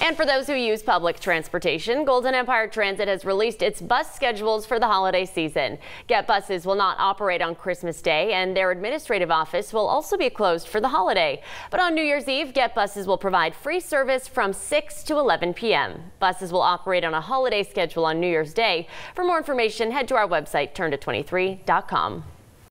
And for those who use public transportation, Golden Empire Transit has released its bus schedules for the holiday season. Get buses will not operate on Christmas Day, and their administrative office will also be closed for the holiday. But on New Year's Eve, Get buses will provide free service from 6 to 11 p.m. Buses will operate on a holiday schedule on New Year's Day. For more information, head to our website, turnto23.com.